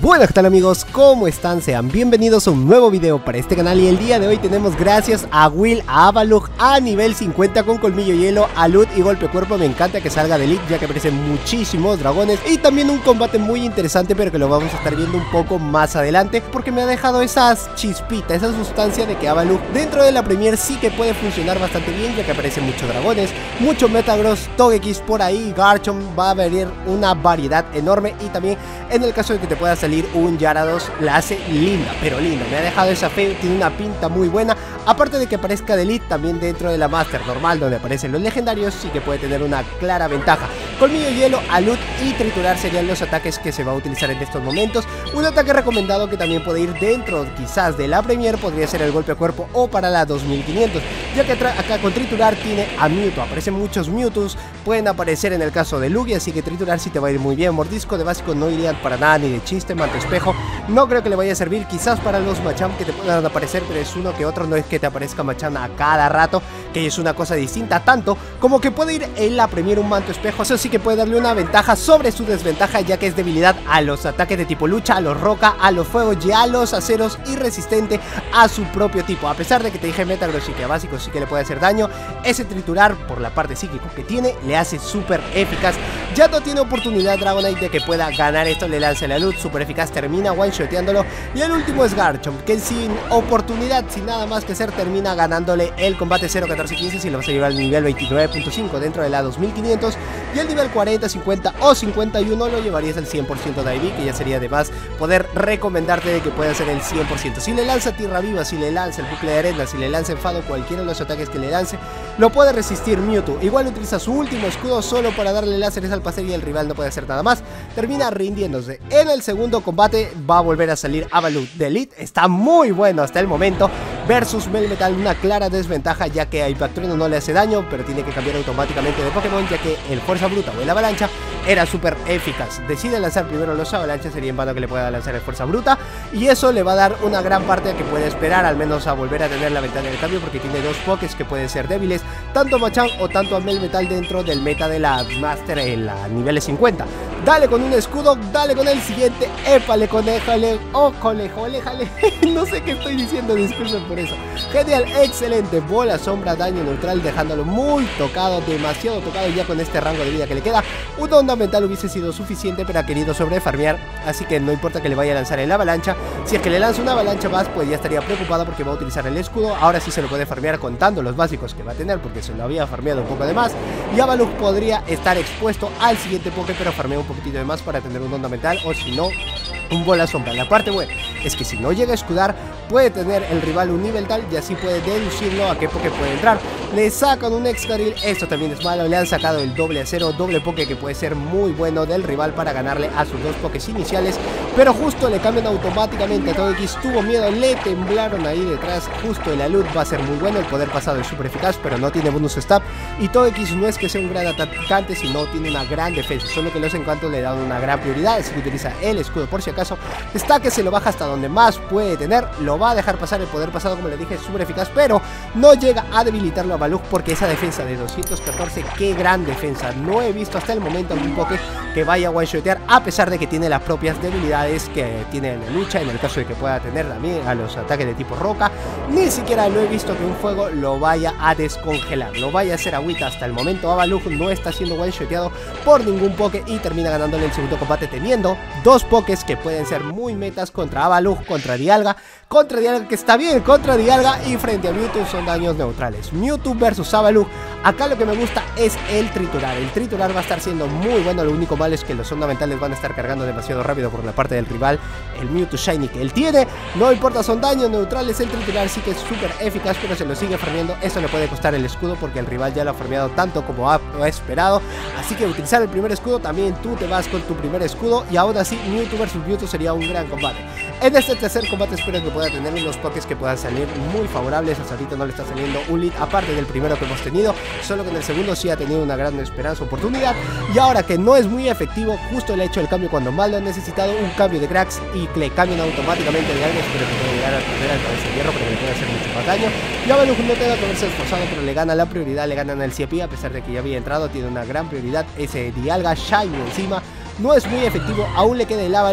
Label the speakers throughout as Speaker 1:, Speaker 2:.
Speaker 1: Buenas, ¿qué tal amigos? ¿Cómo están? Sean bienvenidos a un nuevo video para este canal. Y el día de hoy tenemos, gracias a Will, a Avalugg a nivel 50 con colmillo hielo, alud y golpe cuerpo. Me encanta que salga de Elite, ya que aparecen muchísimos dragones y también un combate muy interesante, pero que lo vamos a estar viendo un poco más adelante, porque me ha dejado esa chispita, esa sustancia de que Avalugg dentro de la Premier sí que puede funcionar bastante bien, ya que aparecen muchos dragones, mucho Metagross, Togekiss por ahí, Garchomp, va a venir una variedad enorme. Y también en el caso de que te pueda salir un Gyarados, la hace linda, pero linda. Me ha dejado esa fe, tiene una pinta muy buena. Aparte de que aparezca de Elite, también dentro de la Master normal, donde aparecen los legendarios, sí que puede tener una clara ventaja. Colmillo hielo, alud y triturar serían los ataques que se va a utilizar en estos momentos. Un ataque recomendado que también puede ir dentro quizás de la Premier podría ser el golpe a cuerpo o para la 2500, ya que acá con triturar tiene a Mewtwo. Aparecen muchos Mewtwo's, pueden aparecer en el caso de Lugia, así que triturar sí te va a ir muy bien. Mordisco de básico no iría para nada ni de chiste. Manto espejo no creo que le vaya a servir, quizás para los Machamp que te puedan aparecer, pero es uno que otro, no es que te aparezca Machamp a cada rato, que es una cosa distinta, tanto como que puede ir en la Premier un manto espejo. Eso sí que puede darle una ventaja sobre su desventaja, ya que es debilidad a los ataques de tipo lucha, a los roca, a los fuegos y a los aceros, y resistente a su propio tipo. A pesar de que te dije Metagross y que a básico sí que le puede hacer daño, ese triturar por la parte psíquico que tiene le hace súper eficaz. Ya no tiene oportunidad Dragonite de que pueda ganar esto, le lanza la luz, súper eficaz, termina one-shoteándolo. Y el último es Garchomp, que sin oportunidad, sin nada más que hacer, termina ganándole el combate 0, 14, 15 si lo vas a llevar al nivel 29.5 dentro de la 2500. Y el nivel 40, 50 o 51 lo llevarías al 100% de IV, que ya sería de más poder recomendarte de que pueda hacer el 100%. Si le lanza Tierra Viva, si le lanza el bucle de arena, si le lanza enfado, cualquiera de los ataques que le lance, lo puede resistir Mewtwo. Igual utiliza su último escudo solo para darle láseres al paseo y el rival no puede hacer nada más. Termina rindiéndose. En el segundo combate va a volver a salir Avalugg de Elite. Está muy bueno hasta el momento. Versus Melmetal, una clara desventaja, ya que a Impact Trueno no le hace daño, pero tiene que cambiar automáticamente de Pokémon, ya que el Fuerza Bruta o el Avalancha era súper eficaz. Decide lanzar primero los Avalanchas, sería en vano que le pueda lanzar el Fuerza Bruta, y eso le va a dar una gran parte que puede esperar, al menos a volver a tener la ventana de cambio, porque tiene dos Pokés que pueden ser débiles, tanto a Machamp o tanto a Melmetal dentro del meta de la Master en la niveles 50. Dale con un escudo, dale con el siguiente, épale, conéjale, oh, conejo, aléjale. No sé qué estoy diciendo, disculpen por eso. Genial, excelente, bola, sombra, daño neutral, dejándolo muy tocado, demasiado tocado. Ya con este rango de vida que le queda, una onda mental hubiese sido suficiente, pero ha querido sobrefarmear, así que no importa que le vaya a lanzar el avalancha. Si es que le lanza una avalancha más, pues ya estaría preocupado porque va a utilizar el escudo. Ahora sí se lo puede farmear contando los básicos que va a tener, porque se lo había farmeado un poco de más. Y Avalugg podría estar expuesto al siguiente Poké, pero farmea un poquitito de más para tener una onda mental, o si no, un bola sombra. La parte buena es que si no llega a escudar, puede tener el rival un nivel tal y así puede deducirlo a qué Poké puede entrar. Le sacan un Excadrill, esto también es malo. Le han sacado el doble acero, doble Poké, que puede ser muy bueno del rival para ganarle a sus dos Pokés iniciales, pero justo le cambian automáticamente a Togekiss. Tuvo miedo, le temblaron ahí detrás. Justo el alud va a ser muy bueno, el poder pasado es súper eficaz, pero no tiene bonus stab. Y Togekiss no es que sea un gran atacante, sino tiene una gran defensa, solo que los encantos le dan una gran prioridad, así que utiliza el escudo por si acaso. Está que se lo baja hasta donde más puede tener, lo va a dejar pasar. El poder pasado, como le dije, es súper eficaz, pero no llega a debilitarlo a Avalugg, porque esa defensa de 214, qué gran defensa. No he visto hasta el momento algún Poké que vaya a one-shotear, a pesar de que tiene las propias debilidades que tiene en la lucha, en el caso de que pueda tener también a los ataques de tipo roca. Ni siquiera lo he visto que un fuego lo vaya a descongelar, lo vaya a hacer agüita. Hasta el momento Avalugg no está siendo one-shoteado por ningún Poké y termina ganándole el segundo combate, teniendo dos Pokés que pueden ser muy metas contra Avalugg, contra Dialga que está bien contra Dialga, y frente a Mewtwo son daños neutrales. Mewtwo versus Avalugg, acá lo que me gusta es el triturar. El triturar va a estar siendo muy bueno, lo único malo es que los fundamentales van a estar cargando demasiado rápido por la parte del rival. El Mewtwo Shiny que él tiene, no importa, son daños neutrales. El triturar sí que es súper eficaz, pero se lo sigue farmeando. Eso le puede costar el escudo, porque el rival ya lo ha farmeado tanto como ha esperado. Así que utilizar el primer escudo, también tú te vas con tu primer escudo, y aún así Mewtwo versus Mewtwo sería un gran combate. En este tercer combate espero que pueda tener unos Pokés que puedan salir muy favorables. Hasta ahorita no le está saliendo un lead aparte del primero que hemos tenido, solo que en el segundo sí ha tenido una gran esperanza, oportunidad. Y ahora que no es muy efectivo, justo le ha hecho el cambio cuando más lo han necesitado, un cambio de cracks, y que le cambian automáticamente de algo. Espero que pueda llegar a perder al cabeza de hierro, porque le puede hacer mucho más daño. Y Avalugg no tenga que haberse esforzado, pero le gana la prioridad, le ganan el CP, a pesar de que ya había entrado. Tiene una gran prioridad ese Dialga Shiny encima. No es muy efectivo, aún le queda el Avalugg.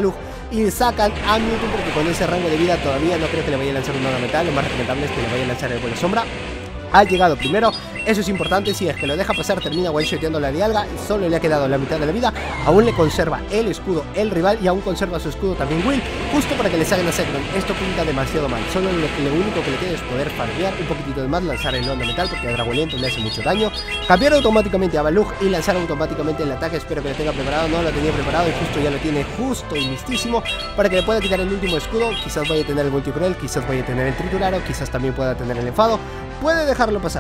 Speaker 1: y sacan a Mewtwo porque con ese rango de vida todavía no creo que le vaya a lanzar un ornamental. Lo más recomendable es que le vaya a lanzar el vuelo sombra. Ha llegado primero, eso es importante. Si es que lo deja pasar, termina one-shoteando la Dialga y solo le ha quedado la mitad de la vida. Aún le conserva el escudo el rival y aún conserva su escudo también Will, justo para que le salgan a Zekrom. Esto pinta demasiado mal. Solo lo único que le queda es poder farmear un poquitito de más, lanzar el onda metal porque a Dragoliento le hace mucho daño, cambiar automáticamente a Avalugh y lanzar automáticamente el ataque. Espero que lo tenga preparado. No lo tenía preparado y justo ya lo tiene justo y listísimo para que le pueda quitar el último escudo. Quizás vaya a tener el multicruel, quizás vaya a tener el trituraro, quizás también pueda tener el enfado. Puede dejarlo pasar.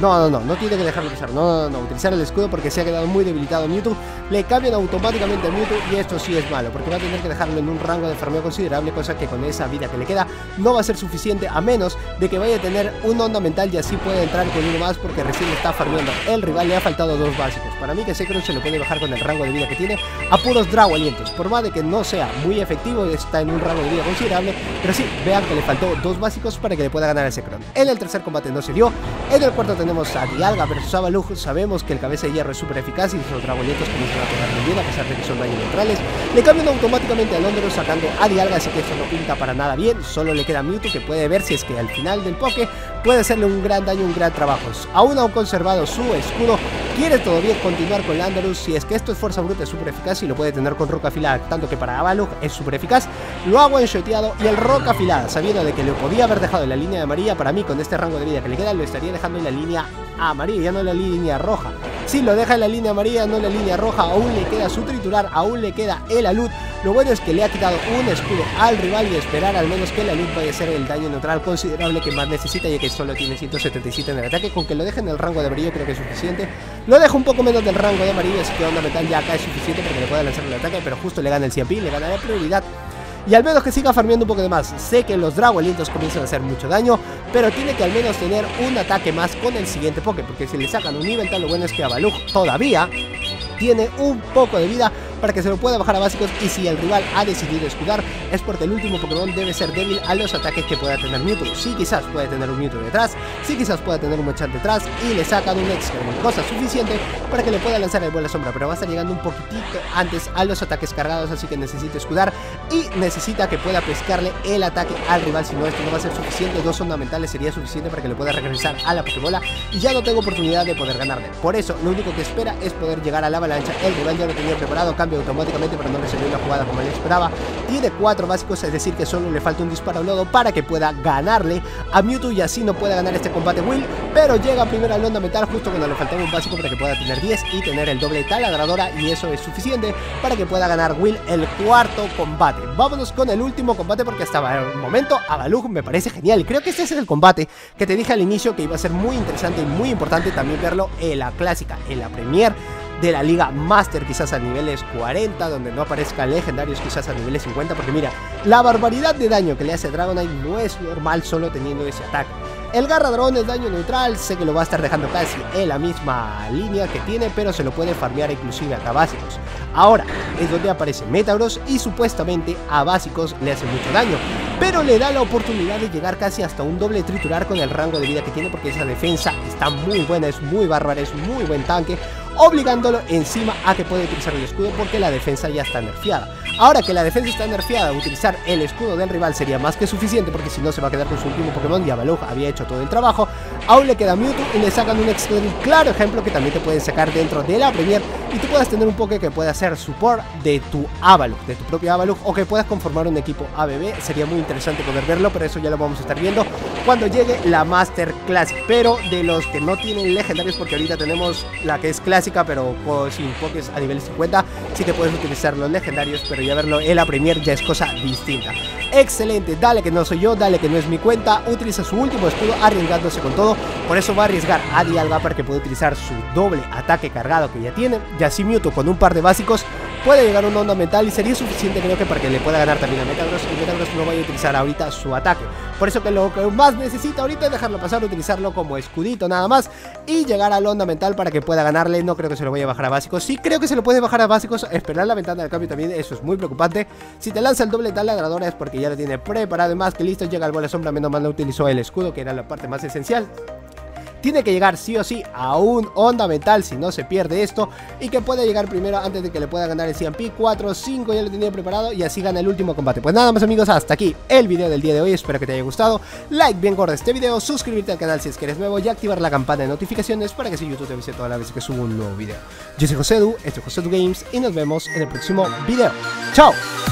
Speaker 1: No tiene que dejarlo pasar. No, utilizar el escudo porque se ha quedado muy debilitado Mewtwo. Le cambian automáticamente a Mewtwo y esto sí es malo porque va a tener que dejarlo en un rango de farmeo considerable, cosa que con esa vida que le queda no va a ser suficiente, a menos de que vaya a tener un onda mental y así puede entrar con uno más porque recién está farmeando el rival. Le ha faltado dos básicos. Para mí que Zekrom se lo puede bajar con el rango de vida que tiene a puros Dragolientos. Por más de que no sea muy efectivo, está en un rango de vida considerable, pero sí, vean que le faltó dos básicos para que le pueda ganar a Zekrom. En el tercer combate no se dio. En el cuarto tenemos a Dialga versus Avalugh. Sabemos que el cabeza de hierro es súper eficaz y los Dragolientos comienzan a pegar muy bien a pesar de que son daños neutrales. Le cambian automáticamente a Londoros sacando a Dialga, así que esto no pinta para nada bien. Solo le queda Mewtwo que puede ver si es que al final del poke puede hacerle un gran daño, un gran trabajo. Aún ha conservado su escudo. Quiere todavía continuar con Landorus. Si es que esto es fuerza bruta, es súper eficaz y lo puede tener con roca afilada, tanto que para Avalugh es súper eficaz. Lo ha one-shoteado y el roca afilada, sabiendo de que lo podía haber dejado en la línea de amarilla, para mí con este rango de vida que le queda lo estaría dejando en la línea amarilla, ya no en la línea roja. Si lo deja en la línea amarilla, no en la línea roja, aún le queda su triturar, aún le queda el alud. Lo bueno es que le ha quitado un escudo al rival y esperar al menos que el alud vaya a ser el daño neutral considerable que más necesita, ya que solo tiene 177 en el ataque. Con que lo deje en el rango de amarillo creo que es suficiente. Lo dejo un poco menos del rango de amarillo, así que onda metal ya acá es suficiente para que le pueda lanzar el ataque, pero justo le gana el CMP, le gana la prioridad. Y al menos que siga farmeando un poco de más. Sé que los Dragolientos comienzan a hacer mucho daño, pero tiene que al menos tener un ataque más con el siguiente Poké, porque si le sacan un nivel tal, lo bueno es que Avalugh todavía tiene un poco de vida para que se lo pueda bajar a básicos, y si el rival ha decidido escudar es porque el último Pokémon debe ser débil a los ataques que pueda tener Mewtwo. Sí, quizás puede tener un Mewtwo detrás, sí, quizás pueda tener un Machamp detrás y le sacan un Excademon, cosa suficiente para que le pueda lanzar el vuelo sombra, pero va a estar llegando un poquitito antes a los ataques cargados, así que necesita escudar y necesita que pueda pescarle el ataque al rival. Si no, esto no va a ser suficiente. Dos fundamentales sería suficiente para que le pueda regresar a la Pokébola y ya no tengo oportunidad de poder ganarle. Por eso lo único que espera es poder llegar a la avalancha. El rival ya lo tenía preparado, cambia automáticamente, pero no le salió la jugada como él esperaba. Tiene 4 básicos, es decir que solo le falta un disparo lodo para que pueda ganarle a Mewtwo y así no pueda ganar este combate Will, pero llega primero al onda metal justo cuando le faltaba un básico para que pueda tener 10 y tener el doble taladradora, y eso es suficiente para que pueda ganar Will el cuarto combate. Vámonos con el último combate porque hasta el momento Avalugh me parece genial. Creo que este es el combate que te dije al inicio que iba a ser muy interesante y muy importante también verlo en la clásica, en la Premier de la Liga Master, quizás a niveles 40, donde no aparezcan legendarios, quizás a niveles 50, porque mira, la barbaridad de daño que le hace Dragonite no es normal solo teniendo ese ataque. El Garradrón es daño neutral, sé que lo va a estar dejando casi en la misma línea que tiene, pero se lo puede farmear inclusive acá básicos. Ahora es donde aparece Metagross y supuestamente a básicos le hace mucho daño, pero le da la oportunidad de llegar casi hasta un doble triturar con el rango de vida que tiene, porque esa defensa está muy buena, es muy bárbara, es muy buen tanque, obligándolo encima a que puede utilizar el escudo porque la defensa ya está nerfeada. Ahora que la defensa está nerfeada, utilizar el escudo del rival sería más que suficiente, porque si no se va a quedar con su último Pokémon y Avalugh había hecho todo el trabajo. Aún le queda Mewtwo y le sacan un claro ejemplo que también te pueden sacar dentro de la Premier, y tú puedas tener un Poké que pueda hacer support de tu Avalugh, de tu propio Avalugh, o que puedas conformar un equipo ABB. Sería muy interesante poder verlo, pero eso ya lo vamos a estar viendo cuando llegue la Master Classic. Pero de los que no tienen legendarios, porque ahorita tenemos la que es clásica pero sin Pokés a nivel 50, sí que puedes utilizar los legendarios, pero ya verlo en la Premier ya es cosa distinta. Excelente, dale que no soy yo, dale que no es mi cuenta. Utiliza su último escudo arriesgándose con todo, por eso va a arriesgar a Dialga para que pueda utilizar su doble ataque cargado que ya tiene. Y así Mewtwo con un par de básicos puede llegar a una onda mental y sería suficiente, creo que, para que le pueda ganar también a Metagross, y Metagross no vaya a utilizar ahorita su ataque. Por eso que lo que más necesita ahorita es dejarlo pasar, utilizarlo como escudito nada más y llegar a la onda mental para que pueda ganarle. No creo que se lo vaya a bajar a básicos, sí creo que se lo puede bajar a básicos, esperar la ventana del cambio también, eso es muy preocupante. Si te lanza el doble taladradora es porque ya lo tiene preparado y más que listo. Llega el bola sombra, menos mal no utilizó el escudo, que era la parte más esencial. tiene que llegar sí o sí a un onda metal si no se pierde esto, y que pueda llegar primero antes de que le pueda ganar el CMP. 4 o 5 ya lo tenía preparado y así gana el último combate. Pues nada más amigos, hasta aquí el video del día de hoy, espero que te haya gustado. Like bien gordo este video, suscribirte al canal si es que eres nuevo y activar la campana de notificaciones para que si YouTube te avise todas las veces que subo un nuevo video. Yo soy Josedu, esto es Josedu Games y nos vemos en el próximo video. ¡Chao!